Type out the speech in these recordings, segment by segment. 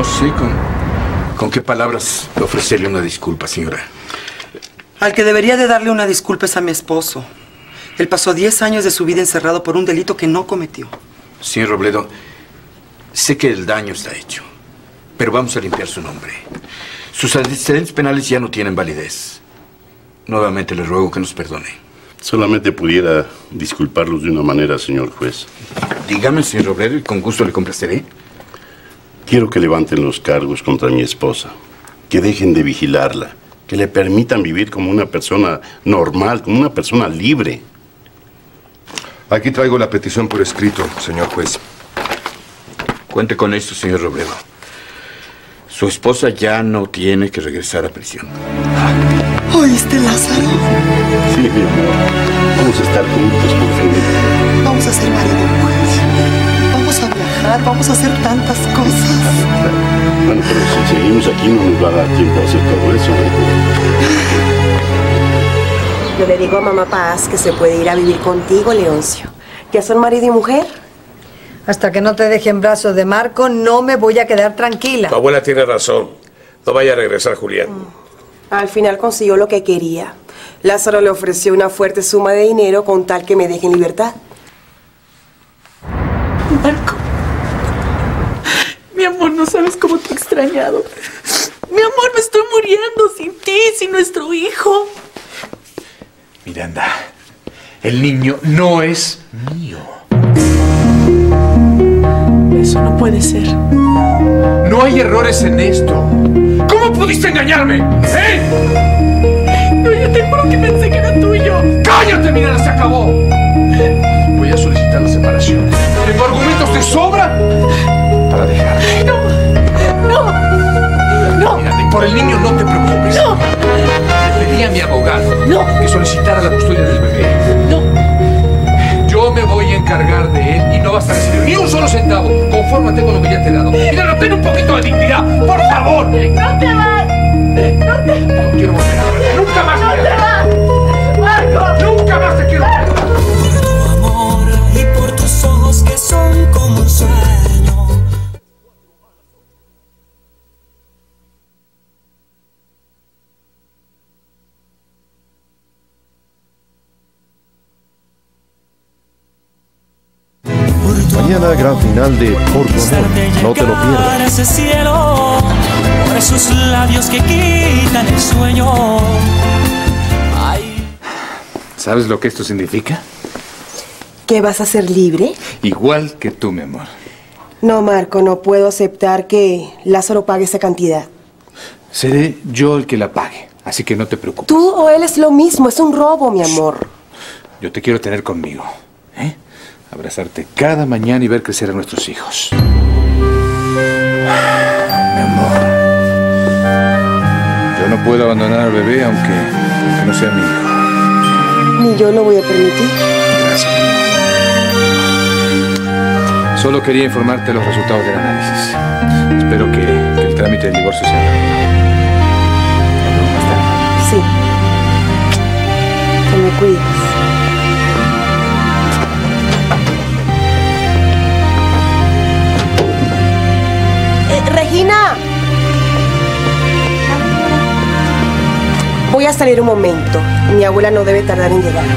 No sé con qué palabras ofrecerle una disculpa, señora. Al que debería de darle una disculpa es a mi esposo. Él pasó 10 años de su vida encerrado por un delito que no cometió. Señor Robledo, sé que el daño está hecho, pero vamos a limpiar su nombre. Sus antecedentes penales ya no tienen validez. Nuevamente le ruego que nos perdone. Solamente pudiera disculparlos de una manera, señor juez. Dígame, señor Robledo, y con gusto le complaceré. Quiero que levanten los cargos contra mi esposa, que dejen de vigilarla, que le permitan vivir como una persona normal, como una persona libre. Aquí traigo la petición por escrito, señor juez. Cuente con esto, señor Robledo. Su esposa ya no tiene que regresar a prisión. ¿Oíste, Lázaro? Sí, mi amor. Vamos a estar juntos, por fin. Vamos a ser marido y mujer. Vamos a viajar, vamos a hacer tantas cosas. Bueno, pero si seguimos aquí no nos va a dar tiempo a hacer todo eso, ¿eh? Yo le digo a mamá Paz que se puede ir a vivir contigo, Leoncio. ¿Ya son marido y mujer? Hasta que no te deje en brazos de Marco, no me voy a quedar tranquila. Tu abuela tiene razón. No vaya a regresar, Julián. Al final consiguió lo que quería. Lázaro le ofreció una fuerte suma de dinero con tal que me deje en libertad. Marco, mi amor, no sabes cómo te he extrañado. Mi amor, me estoy muriendo sin ti, sin nuestro hijo. Miranda, el niño no es mío. Eso no puede ser. No hay errores en esto. ¿Cómo pudiste engañarme? No, yo te juro que pensé que era tuyo. ¡Cállate, Miranda! ¡Se acabó! Voy a solicitar la separación. ¿Tengo argumentos de sobra para dejarme? No. Miranda, y por el niño no te preocupes. No. Le pedí a mi abogado que solicitara la custodia del bebé. No. Yo me voy a encargar de él y no vas a recibir ni un solo centavo. Confórmate con lo que ya te he dado. Miranda, ten un poquito de dignidad, por favor. No te vas. No quiero volver a verte. Nunca más. No te vas. Marco. Nunca más te quiero ver. Por tu amor y por tus ojos que son como un sueño. Mañana gran final de Por tu amor. No te lo pierdas. Ese cielo, por esos labios que quitan el sueño. Ay. ¿Sabes lo que esto significa? ¿Que vas a ser libre? Igual que tú, mi amor. No, Marco, no puedo aceptar que Lázaro pague esa cantidad. Seré yo el que la pague, así que no te preocupes. Tú o él es lo mismo, es un robo, mi amor. Yo te quiero tener conmigo, ¿eh? Abrazarte cada mañana y ver crecer a nuestros hijos. Mi amor. Yo no puedo abandonar al bebé aunque no sea mi hijo. Ni yo lo voy a permitir. Gracias, mi amor. Solo quería informarte de los resultados del análisis. Espero que el trámite del divorcio sea rápido. ¿Más tarde? Sí. Que me cuides. Regina. Voy a salir un momento. Mi abuela no debe tardar en llegar.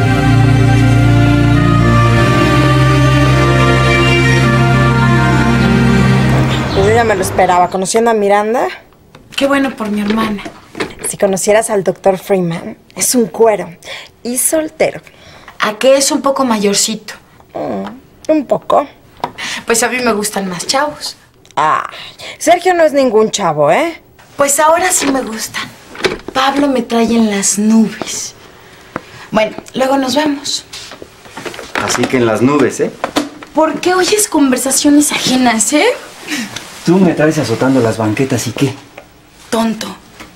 Pues yo ya me lo esperaba. ¿Conociendo a Miranda? Qué bueno por mi hermana. Si conocieras al doctor Freeman, es un cuero y soltero. ¿A qué es un poco mayorcito? Un poco. Pues a mí me gustan más chavos. Ah, Sergio no es ningún chavo, ¿eh? Pues ahora sí me gustan. Pablo me trae en las nubes. Bueno, luego nos vemos. Así que en las nubes, ¿eh? ¿Por qué oyes conversaciones ajenas, eh? Tú me traes azotando las banquetas y qué. Tonto.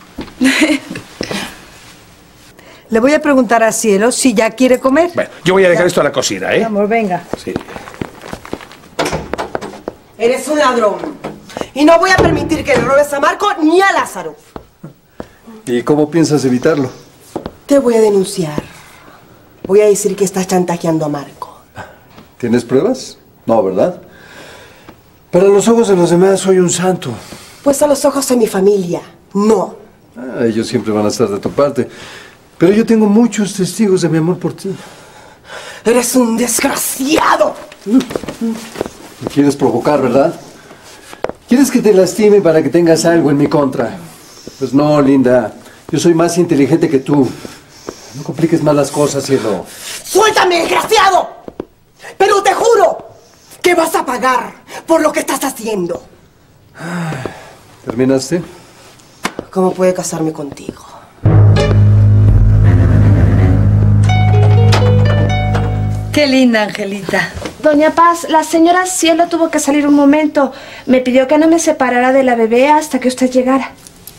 Le voy a preguntar a Cielo si ya quiere comer. Bueno, yo voy a dejar esto a la cocina, ¿eh? Amor, venga. Sí. Eres un ladrón. Y no voy a permitir que le robes a Marco ni a Lázaro. ¿Y cómo piensas evitarlo? Te voy a denunciar. Voy a decir que estás chantajeando a Marco. ¿Tienes pruebas? No, ¿verdad? Para los ojos de los demás soy un santo. Pues a los ojos de mi familia, no. Ellos siempre van a estar de tu parte. Pero yo tengo muchos testigos de mi amor por ti. ¡Eres un desgraciado! Me quieres provocar, ¿verdad? ¿Quieres que te lastime para que tengas algo en mi contra? Pues no, linda. Yo soy más inteligente que tú. No compliques más las cosas, cielo. ¡Suéltame, desgraciado! Pero te juro que vas a pagar por lo que estás haciendo. ¿Terminaste? ¿Cómo puede casarme contigo? Qué linda, Angelita. Doña Paz, la señora Cielo tuvo que salir un momento. Me pidió que no me separara de la bebé hasta que usted llegara.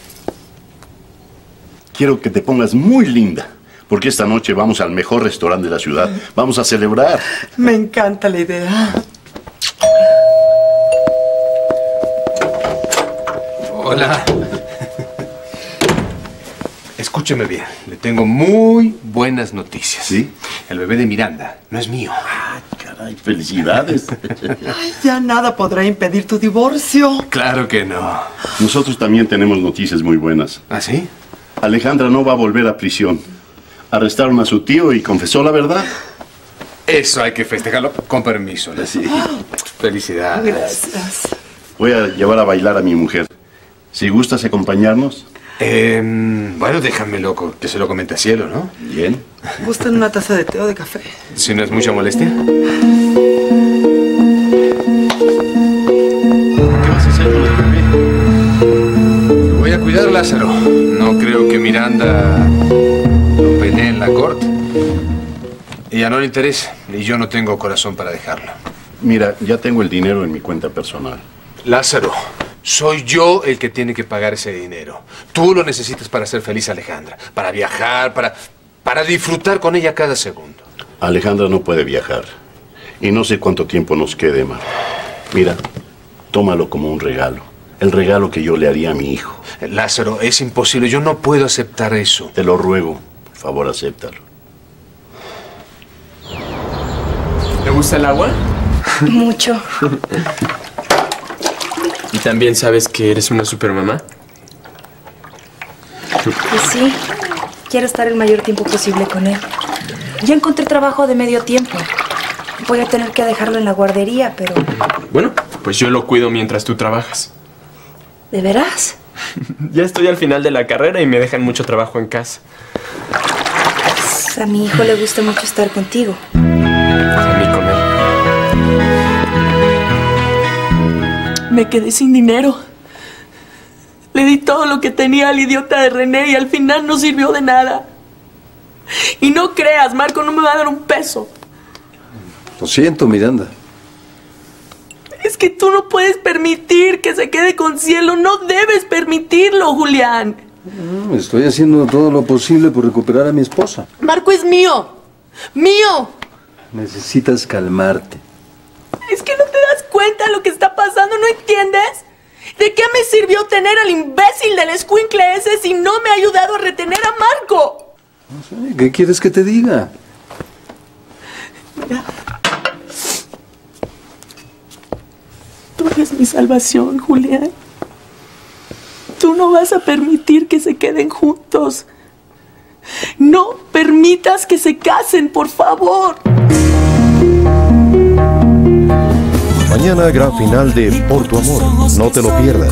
Quiero que te pongas muy linda, porque esta noche vamos al mejor restaurante de la ciudad. Vamos a celebrar. Me encanta la idea. Hola. Escúcheme bien, le tengo muy buenas noticias. ¿Sí? El bebé de Miranda no es mío. Ay, caray, felicidades. Ay, ya nada podrá impedir tu divorcio. Claro que no. Nosotros también tenemos noticias muy buenas. ¿Ah, sí? Alejandra no va a volver a prisión. Arrestaron a su tío y confesó la verdad. Eso hay que festejarlo con permiso. Sí. Felicidades. Gracias. Voy a llevar a bailar a mi mujer. Si gustas acompañarnos. Bueno, déjame loco, que se lo comente a Cielo, ¿no? Bien. ¿Gustan una taza de té o de café? Si no es mucha molestia. ¿Qué vas a hacer con el bebé? Lo voy a cuidar, Lázaro. No creo que Miranda lo pelee en la corte. Ella no le interesa, y yo no tengo corazón para dejarlo. Mira, ya tengo el dinero en mi cuenta personal. Lázaro, soy yo el que tiene que pagar ese dinero. Tú lo necesitas para hacer feliz a Alejandra, para viajar, para disfrutar con ella cada segundo. Alejandra no puede viajar. Y no sé cuánto tiempo nos quede, Mar. Mira, tómalo como un regalo. El regalo que yo le haría a mi hijo. Lázaro, es imposible. Yo no puedo aceptar eso. Te lo ruego. Por favor, acéptalo. ¿Te gusta el agua? Mucho. ¿Y también sabes que eres una supermamá? Pues sí, quiero estar el mayor tiempo posible con él. Ya encontré trabajo de medio tiempo. Voy a tener que dejarlo en la guardería, pero... Bueno, pues yo lo cuido mientras tú trabajas. ¿De veras? Ya estoy al final de la carrera y me dejan mucho trabajo en casa. Pues a mi hijo le gusta mucho estar contigo. A mí con él. Me quedé sin dinero. Le di todo lo que tenía al idiota de René y al final no sirvió de nada. Y no creas, Marco no me va a dar un peso. Lo siento, Miranda. Es que tú no puedes permitir que se quede con Cielo. No debes permitirlo, Julián. Estoy haciendo todo lo posible por recuperar a mi esposa. Marco es mío. ¡Mío! Necesitas calmarte. Es que no te das cuenta de lo que está pasando, ¿no entiendes? ¿De qué me sirvió tener al imbécil del escuincle ese si no me ha ayudado a retener a Marco? No sé, ¿qué quieres que te diga? Mira. Tú eres mi salvación, Julián. Tú no vas a permitir que se queden juntos. No permitas que se casen, por favor. Mañana gran final de Por tu amor. No te lo pierdas.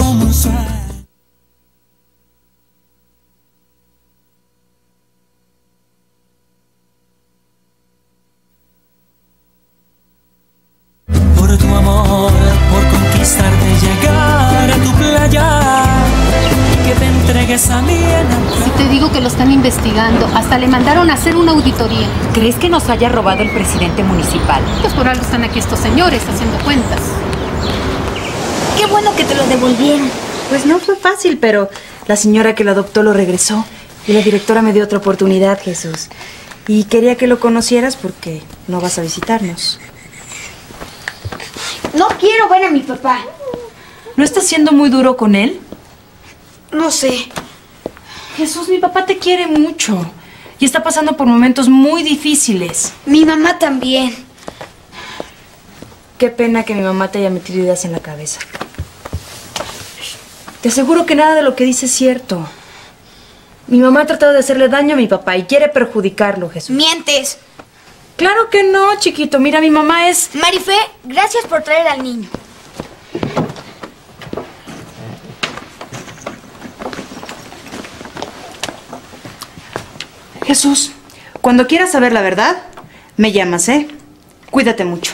Por tu amor, por conquistarte, llegar a tu playa, que te entregues a mí. Si te digo que lo están investigando, hasta le mandaron a hacer una auditoría. ¿Crees que nos haya robado el presidente municipal? Pues por algo están aquí estos señores haciendo cuentas. Qué bueno que te lo devolvieron. Pues no fue fácil, pero la señora que lo adoptó lo regresó. Y la directora me dio otra oportunidad, Jesús. Y quería que lo conocieras porque no vas a visitarnos. No quiero ver a mi papá. ¿No estás siendo muy duro con él? No sé. Jesús, mi papá te quiere mucho. Y está pasando por momentos muy difíciles. Mi mamá también. Qué pena que mi mamá te haya metido ideas en la cabeza. Te aseguro que nada de lo que dice es cierto. Mi mamá ha tratado de hacerle daño a mi papá y quiere perjudicarlo, Jesús. ¡Mientes! Claro que no, chiquito. Mira, mi mamá es... Marifé, gracias por traer al niño. Jesús, cuando quieras saber la verdad, me llamas, ¿eh? Cuídate mucho.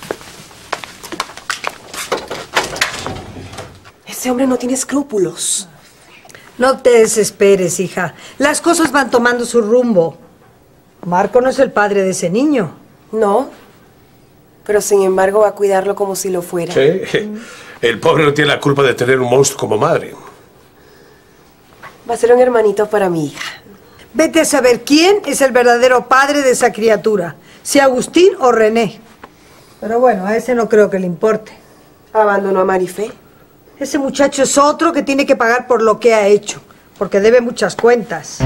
Ese hombre no tiene escrúpulos. No te desesperes, hija. Las cosas van tomando su rumbo. Marco no es el padre de ese niño. No, pero sin embargo va a cuidarlo como si lo fuera. Sí, el pobre no tiene la culpa de tener un monstruo como madre. Va a ser un hermanito para mi hija. Vete a saber quién es el verdadero padre de esa criatura. Si Agustín o René. Pero bueno, a ese no creo que le importe. ¿Abandonó a Marifé? Ese muchacho es otro que tiene que pagar por lo que ha hecho. Porque debe muchas cuentas.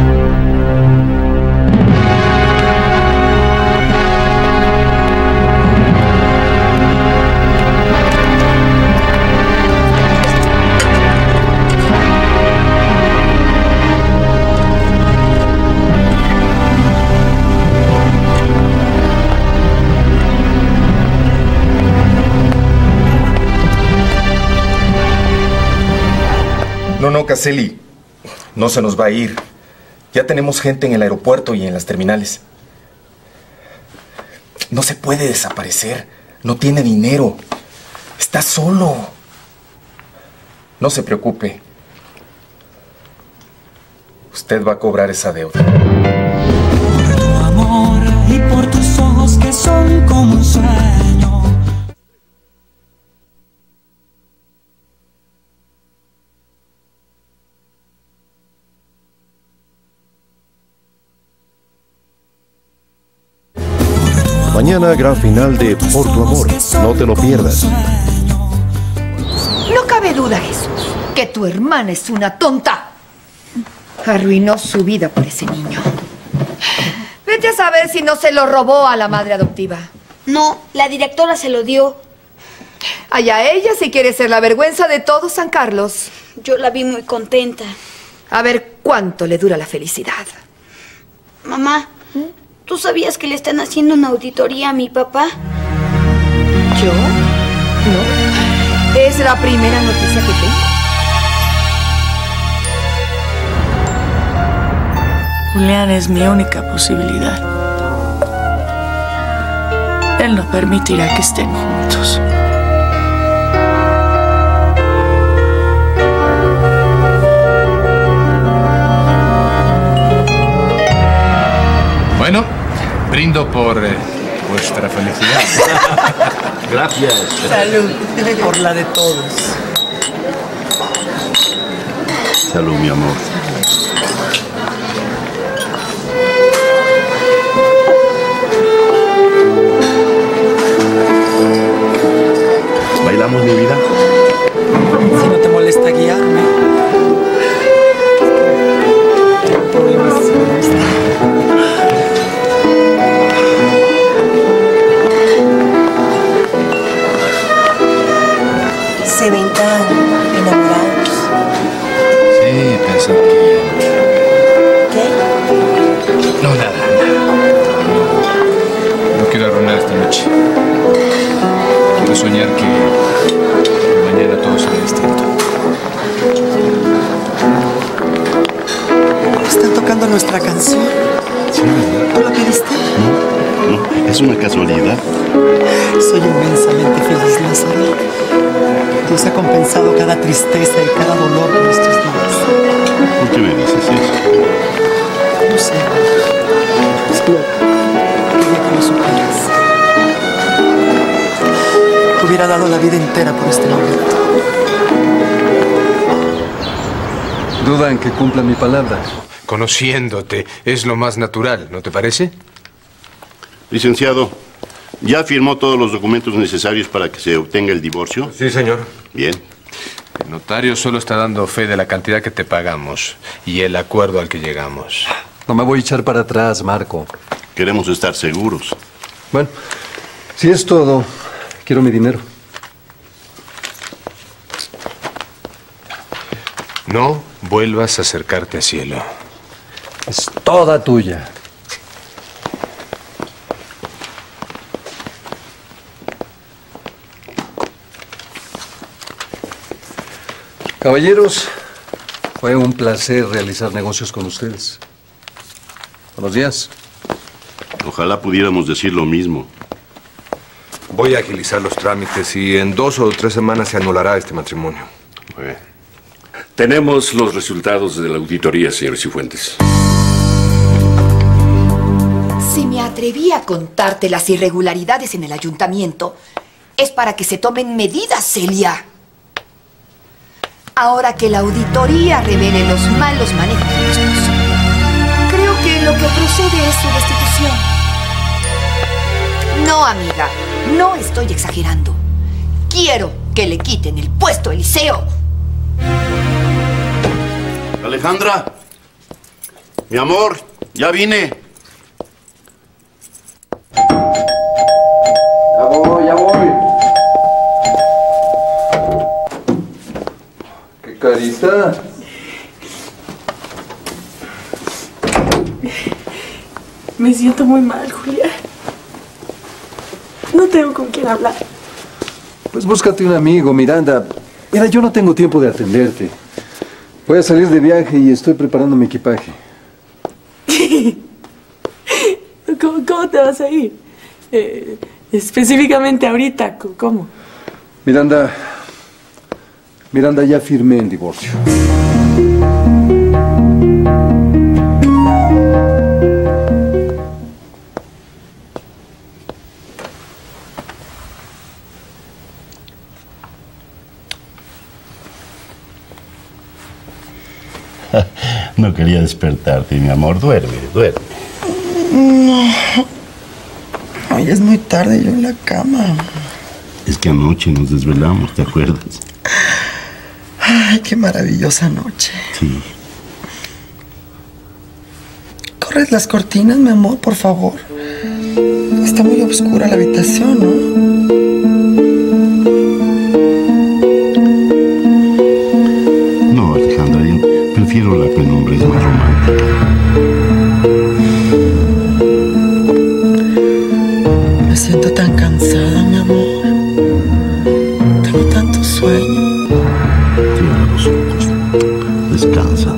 No, Caselli. No se nos va a ir. Ya tenemos gente en el aeropuerto y en las terminales. No se puede desaparecer. No tiene dinero. Está solo. No se preocupe. Usted va a cobrar esa deuda. Por tu amor y por tus ojos que son como un sueño. Mañana gran final de Por tu amor. No te lo pierdas. No cabe duda, Jesús, que tu hermana es una tonta. Arruinó su vida por ese niño. Vete a saber si no se lo robó a la madre adoptiva. No, la directora se lo dio. Allá ella si quiere ser la vergüenza de todo San Carlos. Yo la vi muy contenta. A ver cuánto le dura la felicidad. Mamá, ¿tú sabías que le están haciendo una auditoría a mi papá? ¿Yo? No. Es la primera noticia que tengo. Julián es mi única posibilidad. Él no permitirá que estén juntos. Bueno, brindo por vuestra felicidad. Gracias. Salud. Por la de todos. Salud, mi amor. ¿Bailamos, mi vida? Si no te molesta guiarme. Tengo problemas si me gusta. Se ven tan enamorados. Sí, pensé que... ¿Qué? No, nada. No quiero arruinar esta noche. Quiero soñar que mañana todo será distinto. Están tocando nuestra canción. Sí, ¿verdad? ¿Tú la pediste? No, es una casualidad. Soy inmensamente feliz, Lázaro. Dios ha compensado cada tristeza y cada dolor por estos días. ¿Por qué me dices eso? No sé. Quería que lo supieras. Hubiera dado la vida entera por este momento. ¿Dudan que cumpla mi palabra? Conociéndote, es lo más natural, ¿no te parece? Licenciado, ¿ya firmó todos los documentos necesarios para que se obtenga el divorcio? Sí, señor. Bien. El notario solo está dando fe de la cantidad que te pagamos y el acuerdo al que llegamos. No me voy a echar para atrás, Marco. Queremos estar seguros. Bueno, si es todo, quiero mi dinero. No vuelvas a acercarte a Cielo. Es toda tuya. Caballeros, fue un placer realizar negocios con ustedes. Buenos días. Ojalá pudiéramos decir lo mismo. Voy a agilizar los trámites y en 2 o 3 semanas se anulará este matrimonio. Bueno. Tenemos los resultados de la auditoría, señor Cifuentes. Si me atreví a contarte las irregularidades en el ayuntamiento, es para que se tomen medidas, Celia. Ahora que la auditoría revele los malos manejos de mi esposo, creo que lo que procede es su destitución. No, amiga, no estoy exagerando. Quiero que le quiten el puesto a Eliseo. Alejandra, mi amor, ya vine. Ya voy. ¿Qué carita? Me siento muy mal, Julia. No tengo con quién hablar. Pues búscate un amigo, Miranda. Mira, yo no tengo tiempo de atenderte. Voy a salir de viaje y estoy preparando mi equipaje. ¿Cómo te vas a ir? Específicamente ahorita, ¿cómo? Miranda, ya firmé el divorcio. No quería despertarte, mi amor. Duerme. No. Ay, es muy tarde, yo en la cama. Es que anoche nos desvelamos, ¿te acuerdas? Ay, qué maravillosa noche. Sí. ¿Corres las cortinas, mi amor, por favor? Está muy oscura la habitación, ¿no? No, Alejandra, yo prefiero la penumbra, es más romántica. Me siento tan cansada, mi amor. Tengo tanto sueño. Cierra los ojos. Descansa.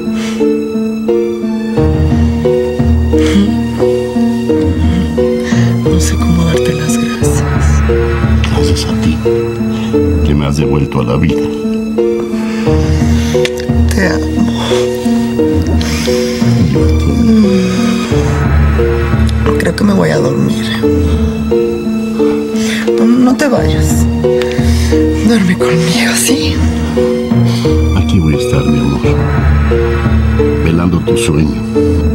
No sé cómo darte las gracias. Gracias a ti, que me has devuelto a la vida. Te amo. Creo que me voy a dormir. No te vayas. Duerme conmigo, ¿sí? Aquí voy a estar, mi amor. Velando tu sueño.